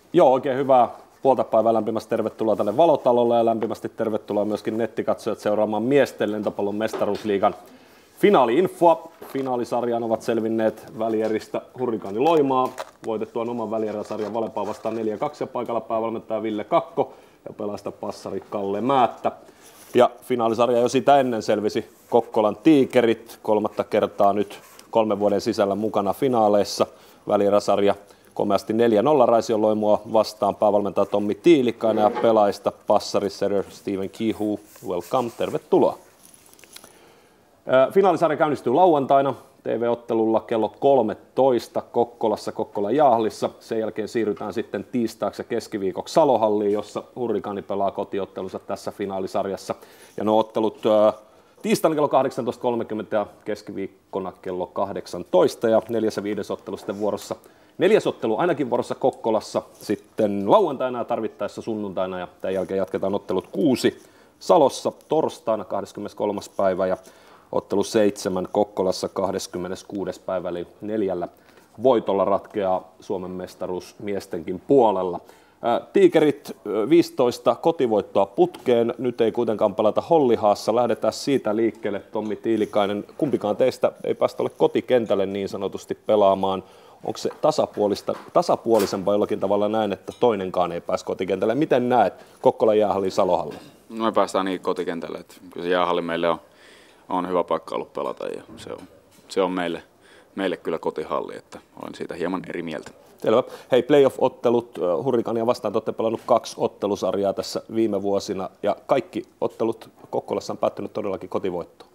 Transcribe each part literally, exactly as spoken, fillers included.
Joo, oikein hyvää puolta päivää. Lämpimästi tervetuloa tänne Valotalolle ja lämpimästi tervetuloa myöskin nettikatsojat seuraamaan miesten lentopallon mestaruusliigan finaali-infoa. Finaalisarjaan ovat selvinneet välieristä Hurrikaani Loimaa, voitettuaan oman välieräsarjan Valepaa vastaan neljä kaksi ja paikalla päävalmentaja Ville Kakko ja pelaista passari Kalle Määttä. Ja finaalisarja jo sitä ennen selvisi Kokkolan Tiikerit, kolmatta kertaa nyt kolmen vuoden sisällä mukana finaaleissa. Välieräsarja komeasti neljä nolla Raision Loimua vastaan, päävalmentaja Tommi Tiilikainen ja pelaajista passari Sir Steven Kihu. Welcome, tervetuloa. Finaalisarja käynnistyy lauantaina T V-ottelulla kello kolmetoista Kokkolassa, Kokkolan Jaahlissa. Sen jälkeen siirrytään sitten tiistaiksi ja keskiviikoksi Salohalliin, jossa Hurrikaani pelaa kotiottelunsa tässä finaalisarjassa. Ja nuo ottelut tiistaina kello kahdeksantoista kolmekymmentä ja keskiviikkona kello kahdeksantoista ja neljäs ja viides ottelu sitten vuorossa. Neljäs ottelu ainakin vuorossa Kokkolassa, sitten lauantaina ja tarvittaessa sunnuntaina ja tämän jälkeen jatketaan ottelut kuusi Salossa torstaina kahdeskymmeneskolmas päivä ja ottelu seitsemän Kokkolassa kahdeskymmeneskuudes päivä, eli neljällä voitolla ratkeaa Suomen mestaruus miestenkin puolella. Tiikerit viisitoista kotivoittoa putkeen, nyt ei kuitenkaan pelata Hollihaassa, lähdetään siitä liikkeelle. Tommi Tiilikainen, kumpikaan teistä ei päästä ole kotikentälle niin sanotusti pelaamaan. Onko se tasapuolista, tasapuolisempaa jollakin tavalla näin, että toinenkaan ei pääse kotikentälle? Miten näet Kokkolan jäähalli Salohalli? No me päästään niin kotikentälle, että kyllä se jäähalli meille on, on hyvä paikka ollut pelata ja se on, se on meille, meille kyllä kotihalli, että olen siitä hieman eri mieltä. Selvä. Hei, playoff-ottelut, Hurrikaania vastaan, te olette pelannut kaksi ottelusarjaa tässä viime vuosina ja kaikki ottelut Kokkolassa on päättynyt todellakin kotivoittoon.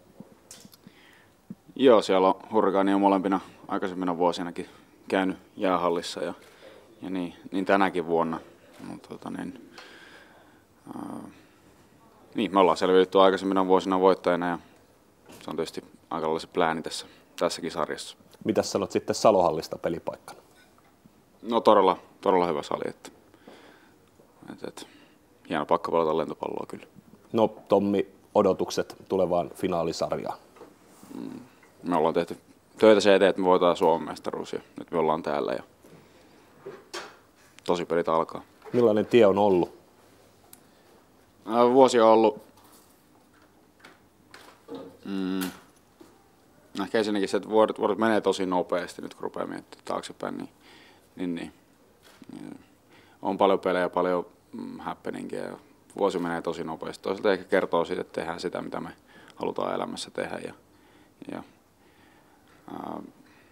Joo, siellä on Hurrikaania molempina aikaisemmina vuosinakin käynyt jäähallissa ja, ja niin, niin tänäkin vuonna. Mutta, tota, niin, ää, niin, me ollaan selviydytty aikaisemmina vuosina voittajina ja se on tietysti aika lailla se plääni tässä, tässäkin sarjassa. Mitäs sanot sitten Salohallista pelipaikkana? No todella, todella hyvä sali, että, että, että hieno pakka pelata lentopalloa kyllä. No Tommi, odotukset tulevaan finaalisarjaan? Mm. Me ollaan tehty töitä se eteen, että me voitetaan Suomen mestaruus ja nyt me ollaan täällä ja tosi pelit alkaa. Millainen tie on ollut? Vuosi on ollut mm, ehkä ensinnäkin se, että vuodet, vuodet menee tosi nopeasti nyt kun rupeaa miettimään taaksepäin, niin, niin, niin, niin on paljon pelejä, paljon mm, happeningia ja vuosi menee tosi nopeasti. Toisaalta ehkä kertoo siitä, että tehdään sitä, mitä me halutaan elämässä tehdä ja, ja ää,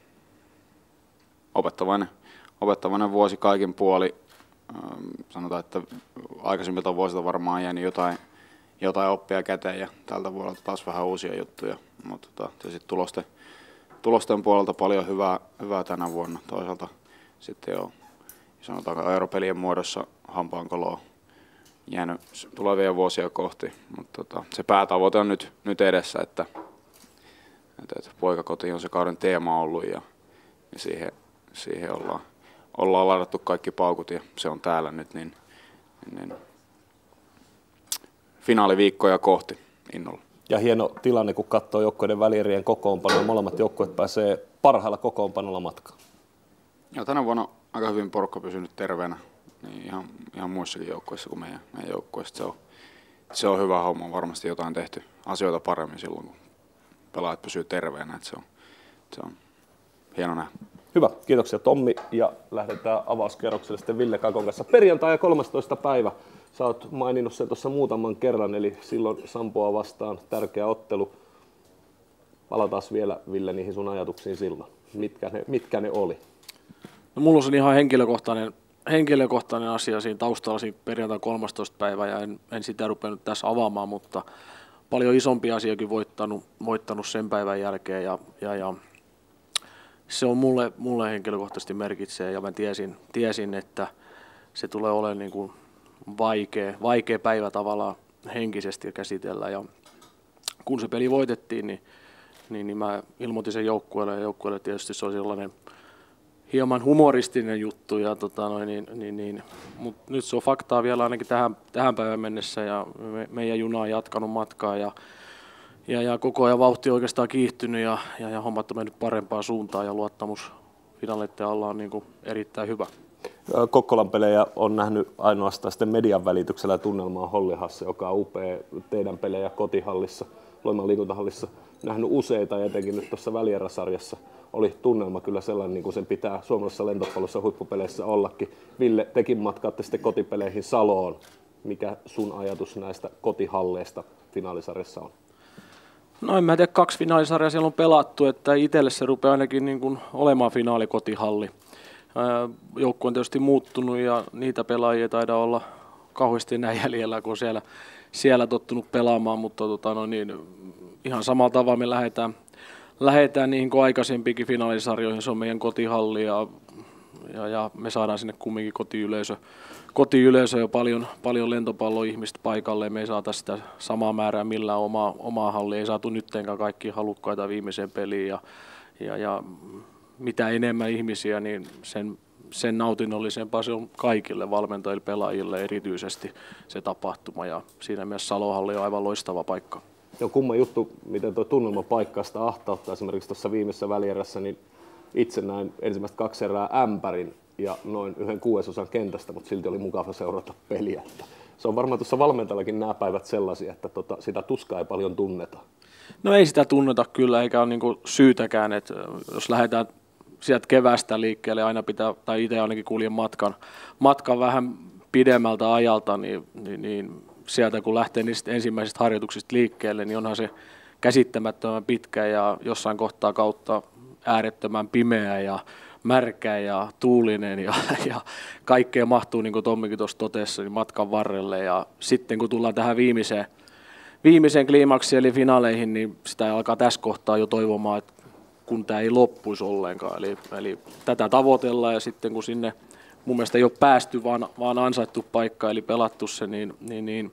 opettavainen, opettavainen vuosi kaikin puoli. Ää, sanotaan, että aikaisemmilta vuosilta varmaan jäänyt jotain, jotain oppia käteen ja tältä vuodelta taas vähän uusia juttuja, mutta tota, sitten tulosten, tulosten puolelta paljon hyvää, hyvää tänä vuonna. Toisaalta sitten on sanotaan europelien muodossa hampaankoloa jäänyt tulevia vuosia kohti, mutta tota, se päätavoite on nyt, nyt edessä, että, että, että poikakoti on se kauden teema ollut ja, ja siihen, siihen ollaan, ollaan ladattu kaikki paukut ja se on täällä nyt, niin, niin finaaliviikkoja kohti innolla. Ja hieno tilanne, kun katsoo joukkueiden välierien kokoonpanoja, molemmat joukkueet pääsee parhailla kokoonpanolla matkaan. Ja tänä vuonna aika hyvin porukka pysynyt terveenä, niin ihan, ihan muissakin joukkueissa kuin meidän, meidän joukkueissa. Se on, se on hyvä homma, on varmasti jotain tehty asioita paremmin silloin, kun pelaajat pysyy terveenä. Että se, on, se on hieno nähdä. Hyvä, kiitoksia Tommi ja lähdetään avauskierrokselle sitten Ville Kakon kanssa. Perjantai ja kolmastoista päivä. Sä oot maininnut sen tuossa muutaman kerran, eli silloin Sampoa vastaan tärkeä ottelu. Palataan vielä Ville niihin sun ajatuksiin silloin. Mitkä ne, mitkä ne oli? No, mulla on ihan henkilökohtainen, henkilökohtainen asia siinä taustalla siinä perjantai kolmastoista päivä ja en, en sitä rupenut tässä avaamaan, mutta paljon isompi asiakin voittanut, voittanut sen päivän jälkeen ja, ja, ja se on mulle, mulle henkilökohtaisesti merkitsee ja mä tiesin, tiesin että se tulee olemaan niin kuin vaikea, vaikea päivä tavallaan henkisesti käsitellä ja kun se peli voitettiin, niin, niin, niin mä ilmoitin sen joukkueelle ja joukkueelle tietysti se oli sellainen hieman humoristinen juttu, ja tota noin, niin, niin, niin. Mutta nyt se on faktaa vielä ainakin tähän, tähän päivään mennessä ja me, meidän juna on jatkanut matkaa ja, ja, ja koko ajan vauhti on oikeastaan kiihtynyt ja, ja, ja hommat on mennyt parempaan suuntaan ja luottamus finaleiden alla on niin kuin erittäin hyvä. Kokkolan pelejä on nähnyt ainoastaan sitten median välityksellä tunnelmaa Hollihassa, joka on upea teidän pelejä kotihallissa, Loimaan liikuntahallissa. Nähnyt useita ja etenkin nyt tuossa välieräsarjassa oli tunnelma kyllä sellainen, niin kuin sen pitää suomalaisessa lentopallossa huippupeleissä ollakin. Ville, tekin matkaatte sitten kotipeleihin Saloon. Mikä sun ajatus näistä kotihalleista finaalisarjassa on? No en mä tiedä, kaksi finaalisarjaa siellä on pelattu, että itselle se rupeaa ainakin niin kuin olemaan finaalikotihalli. Joukkue on tietysti muuttunut ja niitä pelaajia taidaan olla kauheasti enää jäljellä, kun siellä, siellä tottunut pelaamaan, mutta tota, no niin, ihan samalla tavalla me lähdetään, lähdetään niihin kuin aikaisempikin finaalisarjoihin, se on meidän kotihalli ja, ja, ja me saadaan sinne kumminkin kotiyleisö, kotiyleisö ja paljon, paljon lentopalloihmistä paikalle, me ei saata sitä samaa määrää millään omaa, omaa hallia, ei saatu nyttenkään kaikki halukkaita viimeiseen peliin ja, ja, ja mitä enemmän ihmisiä, niin sen, sen nautinnollisempaa se on kaikille valmentajille, pelaajille erityisesti se tapahtuma ja siinä mielessä Salohalli on aivan loistava paikka. Joo, kumma juttu, miten tuo tunnelma paikkaista ahtauttaa esimerkiksi tuossa viimeisessä välierässä, niin itse näin ensimmäistä kaksi erää ämpärin ja noin yhden kuudesosan kentästä, mutta silti oli mukava seurata peliä. Se on varmaan tuossa valmentajallakin nämä päivät sellaisia, että tota, sitä tuskaa ei paljon tunneta. No ei sitä tunneta kyllä, eikä ole niinku syytäkään, että jos lähdetään sieltä keväästä liikkeelle, aina pitää, tai itse ainakin kuljen matkan, matkan vähän pidemmältä ajalta, niin, niin, niin sieltä kun lähtee niistä ensimmäisistä harjoituksista liikkeelle, niin onhan se käsittämättömän pitkä ja jossain kohtaa kautta äärettömän pimeä ja märkä ja tuulinen ja, ja kaikkea mahtuu, niin kuin Tommikin tuossa totesi, niin matkan varrelle. Ja sitten kun tullaan tähän viimeiseen, viimeiseen kliimaksiin eli finaaleihin, niin sitä alkaa tässä kohtaa jo toivomaan, että kun tämä ei loppuisi ollenkaan. Eli, eli tätä tavoitellaan ja sitten kun sinne mun mielestä ei ole päästy, vaan, vaan ansaittu paikka, eli pelattu se, niin, niin, niin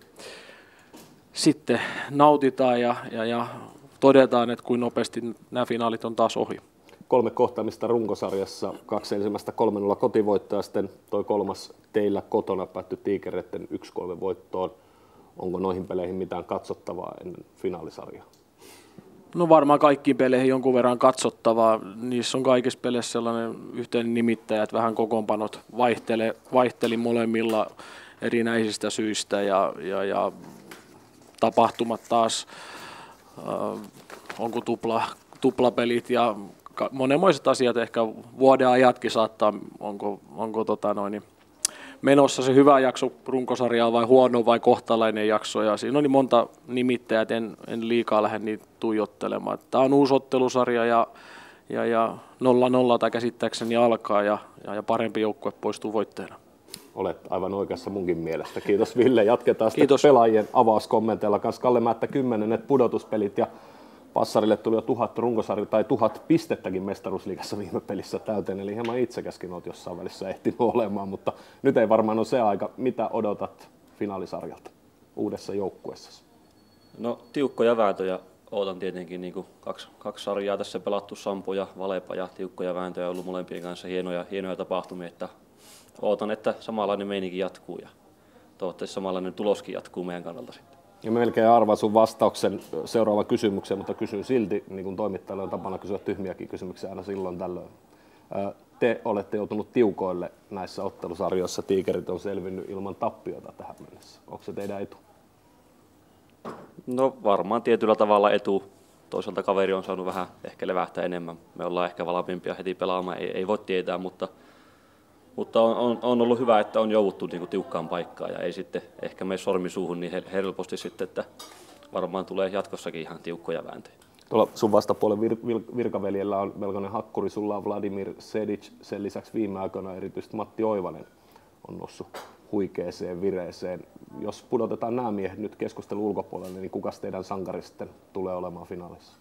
sitten nautitaan ja, ja, ja todetaan, että kuinka nopeasti nämä finaalit on taas ohi. Kolme kohtaamista runkosarjassa, kaksi ensimmäistä kolme nolla kotivoittoa, sitten toi kolmas teillä kotona päättyi Tiikereiden yksi kolme voittoon. Onko noihin peleihin mitään katsottavaa ennen finaalisarjaa? No varmaan kaikkiin peleihin jonkun verran katsottavaa. Niissä on kaikissa peleissä sellainen yhteinen nimittäjä, että vähän kokoonpanot vaihtele, vaihteli molemmilla erinäisistä syistä ja, ja, ja tapahtumat taas, äh, onko tupla, tuplapelit ja monenmoiset asiat, ehkä vuoden ajatkin saattaa, onko, onko tota noin, menossa se hyvä jakso runkosarjaa vai huono vai kohtalainen jakso. Ja siinä on niin monta nimittäjää, että en, en liikaa lähde niitä tuijottelemaan. Tämä on uusi ottelusarja ja, ja, ja nolla nolla tai käsittääkseni alkaa ja, ja, ja parempi joukkue poistuu voitteena. Olet aivan oikeassa munkin mielestä. Kiitos Ville. Jatketaan sitten Kiitos. Pelaajien avauskommenteilla kanssa. Kalle Määttä kymmenennet pudotuspelit ja Passarille tuli jo tuhat runkosarja tai tuhat pistettäkin mestaruusliigassa viime pelissä täyteen, eli hieman itsekäskin olet jossain välissä ehtinyt olemaan, mutta nyt ei varmaan ole se aika. Mitä odotat finaalisarjalta uudessa joukkueessa? No tiukkoja vääntöjä odotan tietenkin, niin kuin kaksi, kaksi sarjaa tässä pelattu, Sampo ja Valepa, ja tiukkoja vääntöjä on ollut molempien kanssa hienoja, hienoja tapahtumia, että odotan, että samanlainen meininki jatkuu ja toivottavasti samanlainen tuloskin jatkuu meidän kannalta sitten. Ja melkein arvaan sun vastauksen seuraava kysymykseen, mutta kysyn silti, niin kuin toimittajalla on tapana kysyä tyhmiäkin kysymyksiä aina silloin tällöin. Te olette joutunut tiukoille näissä ottelusarjoissa, Tiikerit on selvinnyt ilman tappiota tähän mennessä. Onko se teidän etu? No varmaan tietyllä tavalla etu. Toisaalta kaveri on saanut vähän ehkä levähtää enemmän. Me ollaan ehkä valmiimpia heti pelaamaan, ei, ei voi tietää, mutta, mutta on, on, on ollut hyvä, että on jouduttu niin kuin tiukkaan paikkaan ja ei sitten ehkä mene sormi suuhun niin helposti sitten, että varmaan tulee jatkossakin ihan tiukkoja vääntöjä. Tuolla sun vastapuolen vir- vir- virkaveljellä on melkoinen hakkuri, sulla on Vladimir Sedic, sen lisäksi viime aikoina erityisesti Matti Oivanen on noussut huikeeseen vireeseen. Jos pudotetaan nämä miehet nyt keskustelun ulkopuolelle, niin kukas teidän sankari sitten tulee olemaan finaalissa?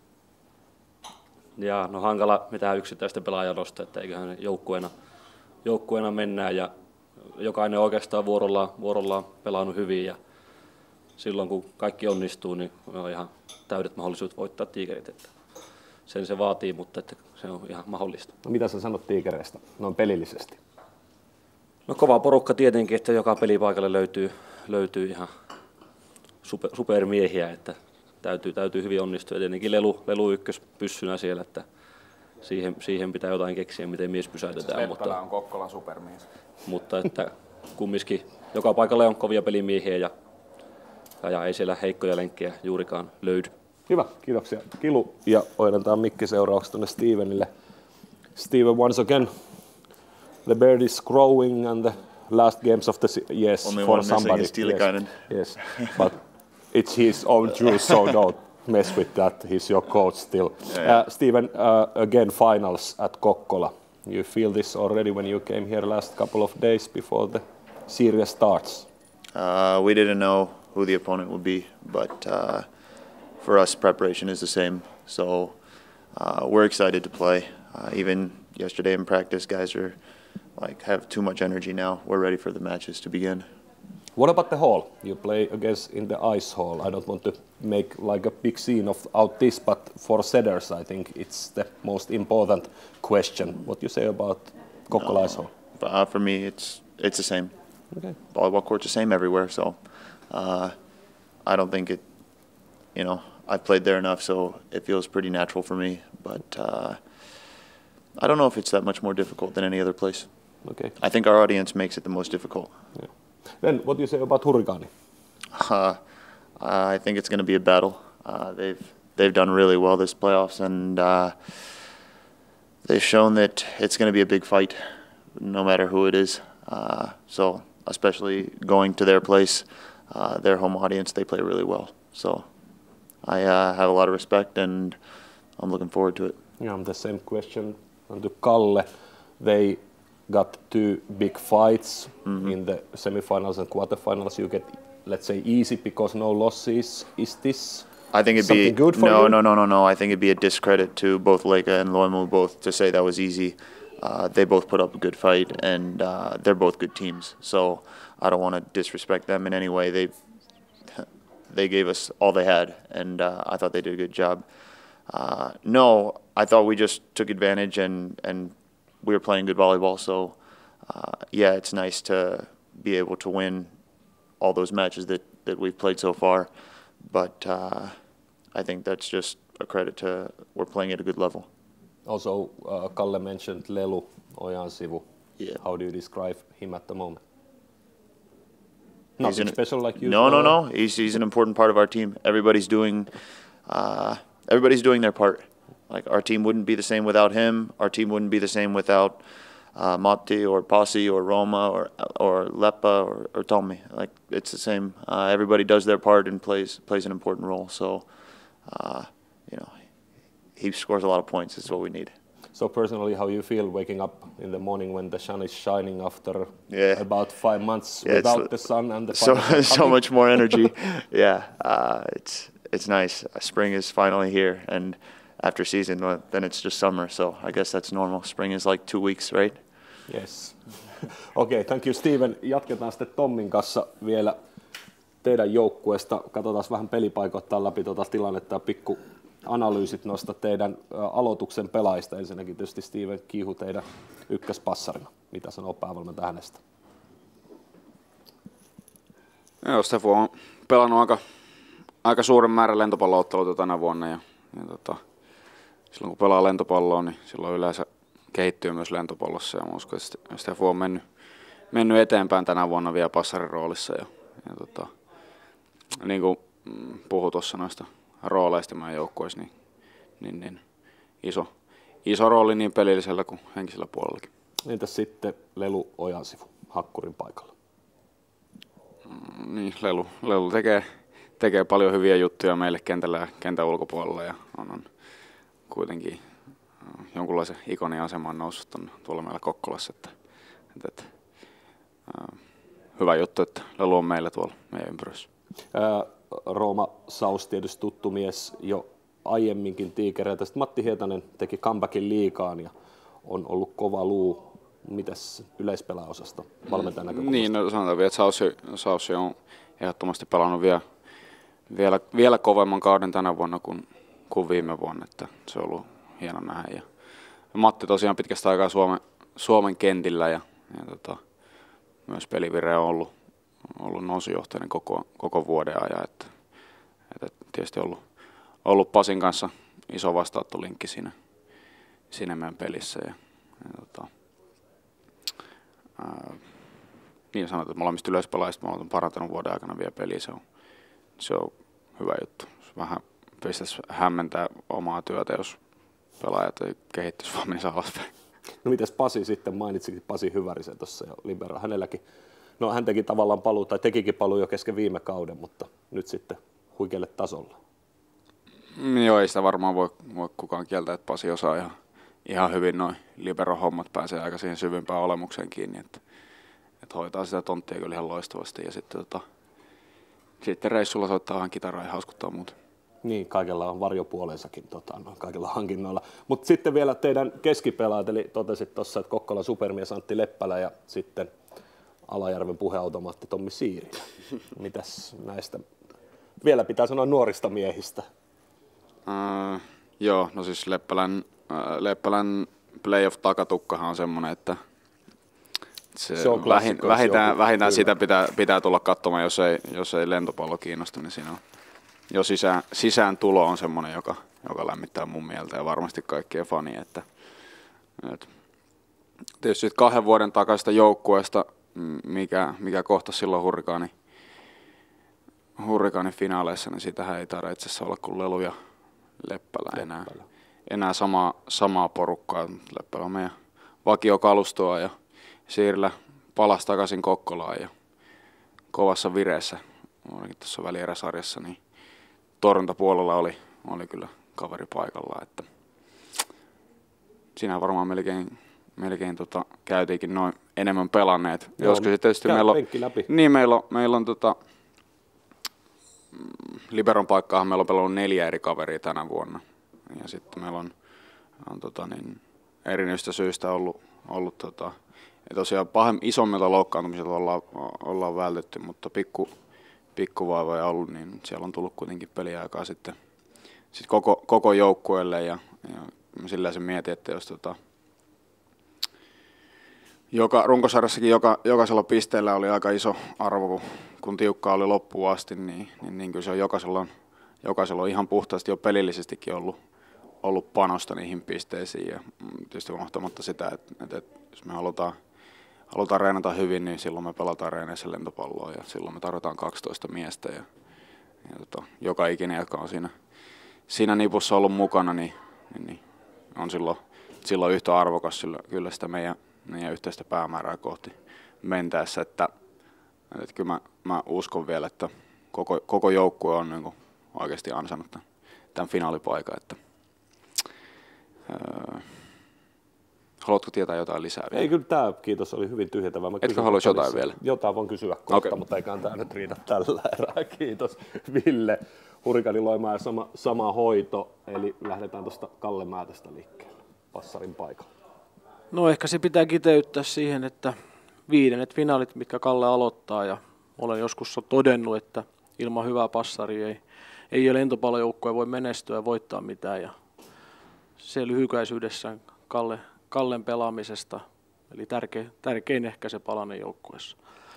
Ja no hankala mitään yksittäistä pelaajaa nostaa, että eiköhän joukkueena, joukkueena mennään ja jokainen oikeastaan vuorollaan, vuorollaan pelannut hyvin ja silloin kun kaikki onnistuu, niin on ihan täydet mahdollisuudet voittaa Tiikerit. Että sen se vaatii, mutta että se on ihan mahdollista. No, mitä sä sanot Tiikereistä noin pelillisesti? No kova porukka tietenkin, että joka pelipaikalle löytyy, löytyy ihan super, supermiehiä, että täytyy, täytyy hyvin onnistua. Ja tietenkin Lelu, Lelu ykkös pyssynä siellä, että siihen, siihen pitää jotain keksiä, miten mies pysäytetään. Mutta on Kokkolan supermies. Mutta että kumminkin joka paikalla on kovia pelimiehiä ja, ja, ja ei siellä heikkoja lenkkejä juurikaan löydy. Hyvä, kiitoksia Kilu. Ja oidentaan mikki seuraavaksi tuonne Stevenille. Steven, once again, the bird is growing and the last games of the yes Only for one somebody. Is Tiilikainen. Yes, yes. But it's his own juice, so don't mess with that. He's your coach still. Yeah, yeah. Uh, Steven, uh, again finals at Kokkola. You feel this already when you came here last couple of days before the series starts? Uh, we didn't know who the opponent would be, but uh, for us, preparation is the same. So uh, we're excited to play. Uh, even yesterday in practice, guys are like have too much energy now. We're ready for the matches to begin. What about the hall? You play against in the ice hall. I don't want to make like a big scene of out this, but for Cedars, I think it's the most important question. What you say about Kokkola ice hall? Uh, for me, it's it's the same. Okay. Volleyball court's the same everywhere, so uh, I don't think it. You know, I've played there enough, so it feels pretty natural for me. But uh, I don't know if it's that much more difficult than any other place. Okay. I think our audience makes it the most difficult. Yeah. Then what do you say about Hurrikaani? Uh, I think it's going to be a battle. Uh, they've they've done really well this playoffs, and uh, they've shown that it's going to be a big fight, no matter who it is. Uh, so especially going to their place, uh, their home audience, they play really well. So I uh, have a lot of respect, and I'm looking forward to it. Yeah, the same question to Kalle. They got two big fights mm-hmm. in the semifinals and quarterfinals. You get, let's say, easy because no losses. Is this I think it'd something be good for no, you? no, no, no, no. I think it'd be a discredit to both Leica and Loimu both to say that was easy. Uh, they both put up a good fight, and uh, they're both good teams. So I don't want to disrespect them in any way. They they gave us all they had, and uh, I thought they did a good job. Uh, no, I thought we just took advantage, and, and we were playing good volleyball. So uh, yeah, it's nice to be able to win all those matches that, that we've played so far. But uh, I think that's just a credit to we're playing at a good level. Also, uh, Kalle mentioned Lelu Ojansivu. Yeah. How do you describe him at the moment? Nothing an, special like you? No, no, no. He's he's an important part of our team. Everybody's doing, uh, everybody's doing their part. Like our team wouldn't be the same without him. Our team wouldn't be the same without uh, Matti or Pasi or Roma or or Leppa or, or Tommi. Like it's the same. Uh, everybody does their part and plays plays an important role. So, uh, you know, he scores a lot of points. It's what we need. So personally, how you feel waking up in the morning when the sun is shining after yeah. about five months yeah, without the sun and the so so much more energy. Yeah, uh, it's it's nice. Spring is finally here, and after season, then it's just summer. So I guess that's normal. Spring is like two weeks, right? Yes. Okei, okay, thank you Steven. Jatketaan sitten Tommin kanssa vielä teidän joukkueesta. Katsotaan vähän pelipaikoittain läpi tuota tilannetta ja pikku analyysit noista teidän aloituksen pelaajista. Ensinnäkin tietysti Steven Kiihu teidän ykköspassarina. Mitä sanoo päävalmentaja hänestä? Joo, Stefo on pelannut aika, aika suuren määrän lentopallootteluita tänä vuonna. Ja, ja tota, silloin kun pelaa lentopalloa, niin silloin yleensä kehittyy myös lentopallossa. Ja mä uskon, että Stefo on mennyt, mennyt eteenpäin tänä vuonna vielä passarin roolissa. Ja, ja tota, niin kuin puhui tuossa noista rooleista meidän joukkueissa, niin, niin, niin iso, iso rooli niin pelillisellä kuin henkisellä puolellakin. Entäs sitten Lelu Ojansivu hakkurin paikalla? Mm, niin, Lelu, Lelu tekee, tekee paljon hyviä juttuja meille kentällä ja kentän ulkopuolella ja on, on kuitenkin jonkunlaisen ikonin asemaan noussut on tuolla meillä Kokkolassa. Että, että, että, äh, hyvä juttu, että Lelu on meillä tuolla meidän ympärössä. Ää, Rooma Saus tietysti tuttu mies jo aiemminkin tiikereitä. Sitten Matti Hietanen teki comebackin liigaan ja on ollut kova luu. Mitäs yleispelaaosasta valmentajan näkökulmasta? Niin, no sanotaan vielä, että Saussi, Saussi on ehdottomasti pelannut vielä, vielä, vielä kovemman kauden tänä vuonna kuin, kuin viime vuonna. Että se on ollut hieno nähdä. Ja Matti tosiaan pitkästä aikaa Suomen, Suomen kentillä ja, ja tota, myös pelivire on ollut, ollut nousujohtainen koko, koko vuoden ajan. Että, että tietysti ollut, ollut Pasin kanssa iso vastaanottolinkki siinä, siinä meidän pelissä. Ja, ja tota, ää, niin sanotaan, että molemmista yleispelaajista me ollaan parantanut vuoden aikana vielä peliä. Se on, se on hyvä juttu. Se vähän pistäisi hämmentää omaa työtä, jos pelaajat ei kehittyisi vaan menisi alaspäin. No mites Pasi sitten, mainitsikin Pasi Hyvärisen tuossa jo libero. Hänelläkin, no hän teki tavallaan paluu, tai tekikin paluu jo kesken viime kauden, mutta nyt sitten huikealle tasolla. Mm, joo, ei sitä varmaan voi, voi kukaan kieltää, että Pasi osaa ihan, ihan hyvin noin libero-hommat, pääsee aika siihen syvimpään olemukseen kiinni, että, että hoitaa sitä tonttia kyllä ihan loistavasti ja sitten, tota, sitten reissulla soittaa vähän kitaraa ja hauskuttaa muuta. Niin, kaikella on varjopuolensakin, tota, no, kaikilla hankinnoilla. Mutta sitten vielä teidän keskipelaat, eli totesit tuossa, että Kokkolan supermies Antti Leppälä ja sitten Alajärven puheautomaatti Tommi Siiri. Mitäs näistä vielä pitää sanoa nuorista miehistä? Uh, joo, no siis Leppälän, uh, Leppälän playoff-takatukkahan on semmoinen, että se, se on vähin, vähintään, vähintään sitä pitää, pitää tulla katsomaan, jos ei, jos ei lentopallo kiinnosta, niin siinä on jo sisään, sisään tulo on semmoinen, joka, joka lämmittää mun mieltä ja varmasti kaikkien fania. Että, että tietysti kahden vuoden takaisesta joukkueesta, mikä, mikä kohtasi silloin hurrikaani, hurrikaanin finaaleissa, niin siitähän ei taida itse asiassa olla kuin Lelu ja Leppälä enää. Leppälä. Enää samaa, samaa porukkaa. Leppälä on meidän vakiokalustoa ja Siirillä palasi takaisin Kokkolaan ja kovassa vireessä, olikin tuossa välieräsarjassa, niin torjuntapuolella oli, oli kyllä kaveri paikalla. Että siinä varmaan melkein, melkein tota, käytiinkin noin enemmän pelanneet. Joo, Joskus tietysti meillä on, niin meillä on, meillä on tota, liberon paikkaahan meillä on pelannut neljä eri kaveria tänä vuonna. Ja sitten meillä on, on tota, niin, erinäistä syistä ollut, ollut tota, ja tosiaan pahem, isommilta loukkaantumisilta ollaan, ollaan vältetty, mutta pikku, pikkuvaivoja ollut, niin siellä on tullut kuitenkin peliaikaa sitten, sitten koko, koko joukkueelle. Ja, ja sillä se mietin, että jos tota, joka, runkosarjassakin joka, jokaisella pisteellä oli aika iso arvo, kun, kun tiukkaa oli loppuun asti, niin, niin, niin kyllä se on jokaisella, on, jokaisella on ihan puhtaasti jo pelillisestikin ollut, ollut panosta niihin pisteisiin. Ja tietysti unohtamatta sitä, että, että, että jos me halutaan Halutaan reenata hyvin, niin silloin me pelataan reeneissä lentopalloa ja silloin me tarvitaan kaksitoista miestä. Ja, ja tota, joka ikinen, joka on siinä, siinä nipussa ollut mukana, niin, niin, niin on silloin, silloin yhtä arvokas sillä, kyllä sitä meidän, meidän yhteistä päämäärää kohti mentäessä. Että, että kyllä mä, mä uskon vielä, että koko, koko joukkue on niin kuin oikeasti ansainnut tämän, tämän finaalipaikan. Että, öö, haluatko tietää jotain lisää vielä? Ei, kyllä tämä, kiitos, oli hyvin tyhjentävä. Etkö haluaisi jotain vielä? Jotain voin kysyä kohta, okay. Mutta eiköhän tämä nyt riitä tällä erää. Kiitos Ville. Hurrikaani Loimaa ja sama, sama hoito, eli lähdetään tuosta Kalle Määtästä liikkeelle passarin paikalla. No ehkä se pitää kiteyttää siihen, että viidennet finaalit, mitkä Kalle aloittaa, ja olen joskus todennut, että ilman hyvää passaria ei, ei lentopallojoukkue voi menestyä ja voittaa mitään, ja se lyhykäisyydessään Kalle Kallen pelaamisesta, eli tärkein, tärkein ehkä se palanen joukkueessa.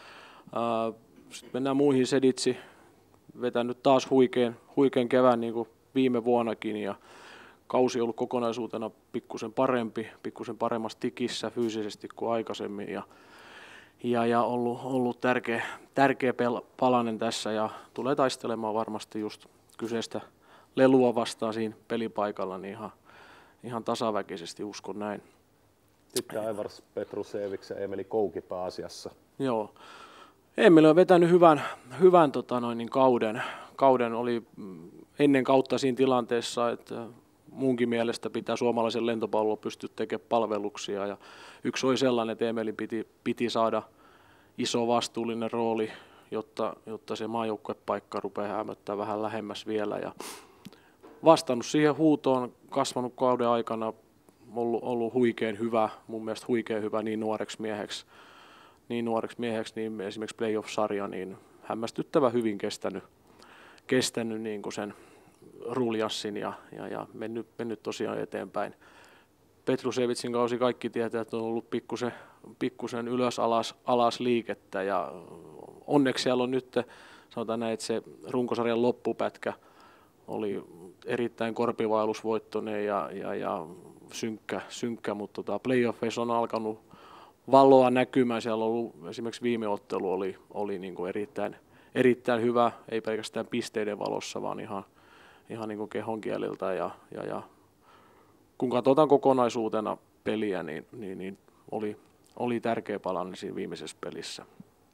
Sitten mennään muihin. Seditsi vetänyt taas huikean, huikean kevään niin kuin viime vuonnakin, ja kausi on ollut kokonaisuutena pikkusen parempi, pikkusen paremmassa tikissä fyysisesti kuin aikaisemmin, ja, ja, ja ollut, ollut tärkeä, tärkeä pel- palanen tässä, ja tulee taistelemaan varmasti just kyseistä Lelua vastaan siinä pelipaikalla, niin ihan, ihan tasaväkisesti uskon näin. Sitten Aivars Petrusevic ja Emeli Kouki pääasiassa. Joo. Emeli on vetänyt hyvän, hyvän tota noin, niin kauden. Kauden oli ennen kautta siinä tilanteessa, että munkin mielestä pitää suomalaisen lentopallon pystyä tekemään palveluksia. Ja yksi oli sellainen, että Emeli piti, piti saada iso vastuullinen rooli, jotta, jotta se maajoukkuepaikka rupeaa hämöttää vähän lähemmäs vielä. Ja vastannut siihen huutoon, kasvanut kauden aikana, ollut, ollut huikean hyvä, mun mielestä huikean hyvä niin nuoreksi mieheksi, niin nuoreksi mieheksi, niin esimerkiksi playoff-sarja, niin hämmästyttävä hyvin kestänyt, kestänyt niin kuin sen ruljanssin ja, ja, ja mennyt, mennyt tosiaan eteenpäin. Petrusevicin kausi kaikki tietää, että on ollut pikkusen, pikkusen ylös alas, alas liikettä, ja onneksi siellä on nyt, sanotaan näin, että se runkosarjan loppupätkä oli erittäin korpivailusvoittoinen ja, ja, ja synkkä, synkkä mutta tota, playoffeissa on alkanut valoa näkymään. Siellä on ollut, esimerkiksi viime ottelu oli, oli niin kuin erittäin, erittäin hyvä, ei pelkästään pisteiden valossa, vaan ihan, ihan niin kuin kehonkieliltä. Ja, ja, ja kun katsotaan kokonaisuutena peliä, niin, niin, niin oli, oli tärkeä palanne siinä viimeisessä pelissä.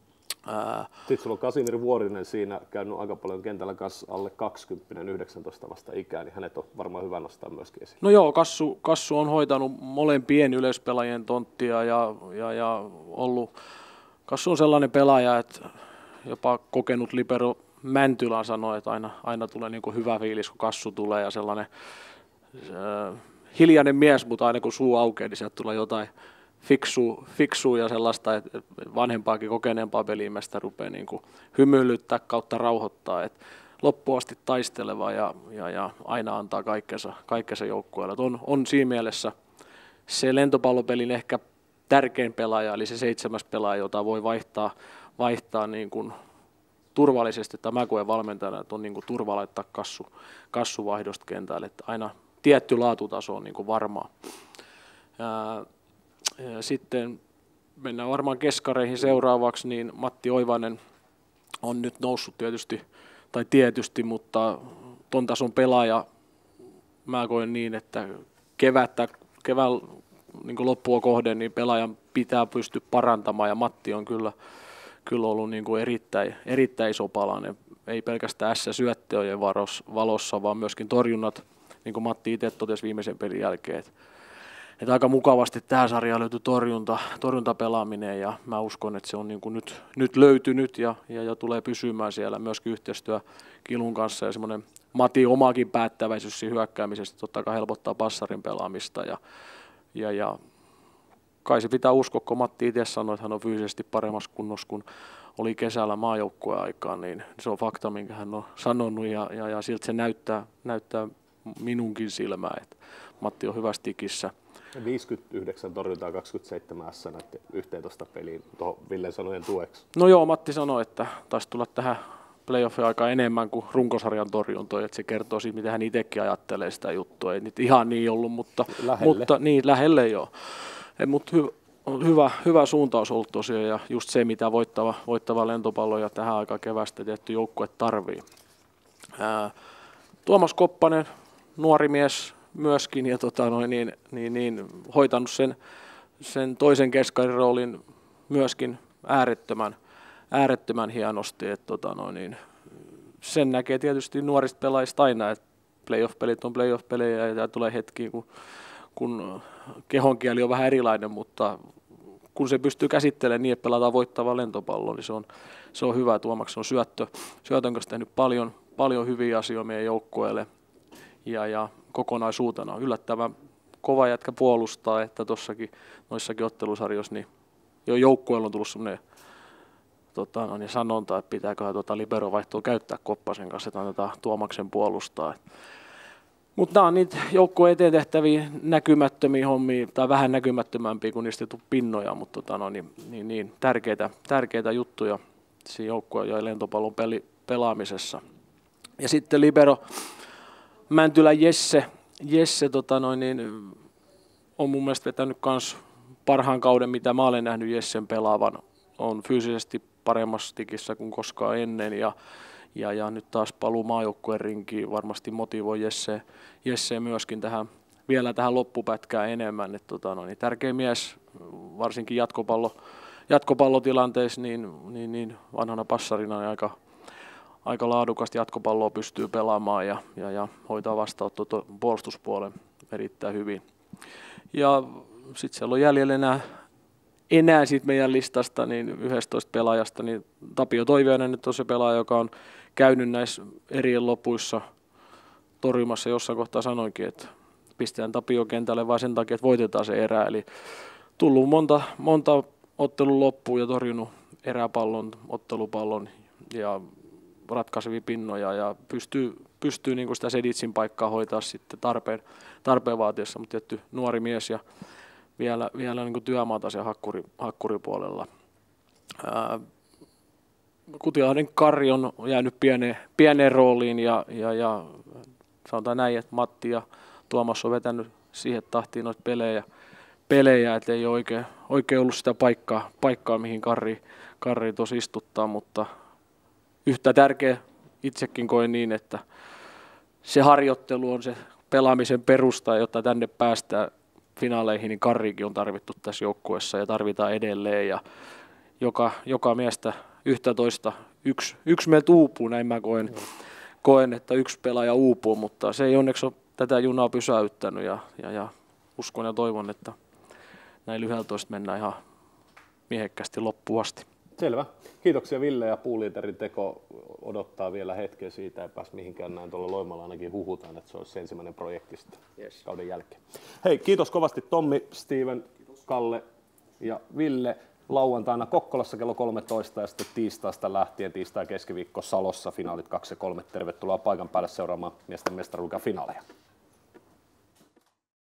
Ää, Sitten sulla on Kasimir Vuorinen siinä käynyt aika paljon kentällä kanssa alle kaksikymmentä, yhdeksäntoista vasta ikää, niin hänet on varmaan hyvä nostaa myöskin esiin. No joo, Kassu, Kassu on hoitanut molempien yleispelaajien tonttia ja, ja, ja ollut, Kassu on sellainen pelaaja, että jopa kokenut libero Mäntylä sanoi, että aina, aina tulee niin kuin hyvä fiilis, kun Kassu tulee ja sellainen äh, hiljainen mies, mutta aina kun suu aukeaa, niin sieltä tulee jotain Fiksu, fiksu ja sellaista, että vanhempaakin kokeneempaa pelimiestä rupeaa niin kuin hymyilyttää kautta rauhoittaa, että loppuun asti taisteleva ja, ja, ja aina antaa kaikkensa, kaikkensa joukkueelle. On, on siinä mielessä se lentopallopelin ehkä tärkein pelaaja, eli se seitsemäs pelaaja, jota voi vaihtaa, vaihtaa niin kuin turvallisesti, että mä koen valmentajana, että on niin kuin turva laittaa kassu, kassuvaihdosta kentälle, että aina tietty laatutaso on niin kuin varmaa. Ja, Ja sitten mennään varmaan keskareihin seuraavaksi, niin Matti Oivainen on nyt noussut tietysti, tai tietysti, mutta ton tason pelaaja, mä koen niin, että kevättä, kevään niin loppua kohden, niin pelaajan pitää pystyä parantamaan, ja Matti on kyllä, kyllä ollut niin kuin erittäin, erittäin iso palanen, ei pelkästään S-syöttöjen valossa, vaan myöskin torjunnat, niin kuin Matti itse totesi viimeisen pelin jälkeen, että Että aika mukavasti tähän sarjaan löytyi torjunta, torjuntapelaaminen ja mä uskon, että se on niin kuin nyt, nyt löytynyt ja, ja, ja tulee pysymään siellä myöskin yhteistyö Kilun kanssa ja semmoinen Matin omakin päättäväisyys siinä hyökkäämisestä totta kai helpottaa passarin pelaamista ja, ja, ja kai se pitää uskoa, kun Matti itse sanoi, että hän on fyysisesti paremmassa kunnossa kuin oli kesällä maajoukkueen aikaan, niin se on fakta, minkä hän on sanonut ja, ja, ja siltä se näyttää, näyttää minunkin silmään, että Matti on hyvässä tikissä. viisikymmentäyhdeksän torjuntaa kaksikymmentäseitsemän S näytti yhteentoista peliin tuohon Villen sanojen tueksi. No joo, Matti sanoi, että taisi tulla tähän playoffin aikaan enemmän kuin runkosarjan torjuntoja, että se kertoo siitä, mitä hän itsekin ajattelee sitä juttua. Ei nyt ihan niin ollut, mutta lähelle, mutta, niin, lähelle joo. Mutta hy, hyvä, hyvä suuntaus ollut tosiaan ja just se, mitä voittava, voittava lentopallo ja tähän aikaan kevästä tehty joukkue tarvii. Ää, Tuomas Koppanen, nuori mies, myöskin ja tota noin, niin, niin, niin, hoitanut sen, sen toisen keskarin roolin myöskin äärettömän, äärettömän hienosti. Et, tota noin, niin, sen näkee tietysti nuorista pelaajista aina, että playoff-pelit on playoff-pelejä ja tulee hetki, kun, kun kehonkieli on vähän erilainen, mutta kun se pystyy käsittelemään niin, että pelataan voittavaa lentopalloa, niin se on, se on hyvä. Tuomaksi on syöttö, syötön kanssa tehnyt paljon, paljon hyviä asioita meidän joukkueelle ja, ja kokonaisuutena on yllättävän kova jätkä puolustaa, että tuossakin noissakin ottelusarjoissa niin jo joukkueella on tullut sellainen tota, no niin sanonta, että pitääköhän tuota liberovaihtoa käyttää Koppasen kanssa, että annetaan Tuomaksen puolustaa. Mutta nämä on niitä joukkueen eteen tehtäviä näkymättömiä hommia, tai vähän näkymättömämpiä, kun niistä ei tule pinnoja, mutta tota, no, niin, niin, niin, tärkeitä, tärkeitä juttuja siinä joukkueen ja lentopallon peli, pelaamisessa. Ja sitten libero Mäntylän Jesse, Jesse tota noin, niin, on mun mielestä vetänyt kans parhaan kauden, mitä mä olen nähnyt Jessen pelaavan. On fyysisesti paremmassa tikissä kuin koskaan ennen ja, ja, ja nyt taas paluu maajoukkueen rinkiin. Varmasti motivoi Jesse, Jesse myöskin tähän, vielä tähän loppupätkään enemmän. Et, tota noin, niin, tärkeä mies, varsinkin jatkopallo, jatkopallotilanteissa, niin, niin, niin vanhana passarina niin aika aika laadukasta jatkopalloa pystyy pelaamaan ja, ja, ja hoitaa vastaanotto puolustuspuolen erittäin hyvin. Ja sitten siellä on jäljellä enää, enää siitä meidän listasta niin yksitoista pelaajasta, niin Tapio Toiviainen nyt on se pelaaja, joka on käynyt näissä erien lopuissa torjumassa. Jossain kohtaa sanoinkin, että pistetään Tapio kentälle vain sen takia, että voitetaan se erä. Eli tullut monta, monta ottelun loppuun ja torjunut eräpallon, ottelupallon ja ratkaisevia pinnoja ja pystyy, pystyy niin kuin sitä Seditsin paikkaa hoitaa sitten tarpeen, tarpeen vaatiessa, mutta tietty nuori mies ja vielä, vielä niin kuin työmaata siellä hakkuri, hakkuripuolella. Ää, Kutilahden Kari on jäänyt pieneen, pieneen rooliin ja, ja, ja sanotaan näin, että Matti ja Tuomas on vetänyt siihen tahtiin noita pelejä, pelejä että ei ole oikein, oikein ollut sitä paikkaa, paikkaa mihin Karri, Karri tuossa istuttaa, mutta yhtä tärkeä itsekin koen niin, että se harjoittelu on se pelaamisen perusta, jotta tänne päästään finaaleihin, niin Karrikin on tarvittu tässä joukkueessa ja tarvitaan edelleen ja joka, joka miestä yhtä toista, yksi, yksi meiltä uupuu, näin mä koen, mm. koen, että yksi pelaaja uupuu, mutta se ei onneksi ole tätä junaa pysäyttänyt ja, ja, ja uskon ja toivon, että näin yhdeltoista mennään ihan miehekkästi loppuun asti. Selvä. Kiitoksia Ville, ja puuliiterin teko odottaa vielä hetken, siitä ei pääs mihinkään, näin tuolla Loimalla ainakin huhutaan, että se olisi se ensimmäinen projekti sitten yes. kauden jälkeen. Hei, kiitos kovasti Tommi, Steven, kiitos. Kalle ja Ville. Lauantaina Kokkolassa kello kolmetoista ja sitten tiistaista lähtien tiistai keskiviikko Salossa finaalit kaksi ja kolme. Tervetuloa paikan päälle seuraamaan miesten mestaruuden finaaleja.